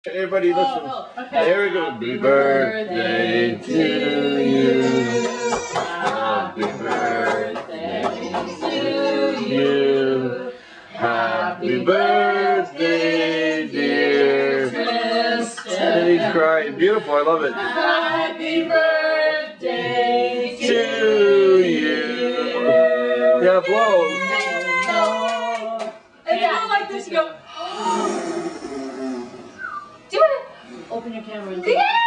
Everybody listen. Okay. There we go. Happy birthday to you. Happy birthday to you. Happy birthday, dear Tristan. He's crying. Beautiful. I love it. Happy birthday To you. Yeah, blow. And you go like this, you go. Do it. Open your camera and do it.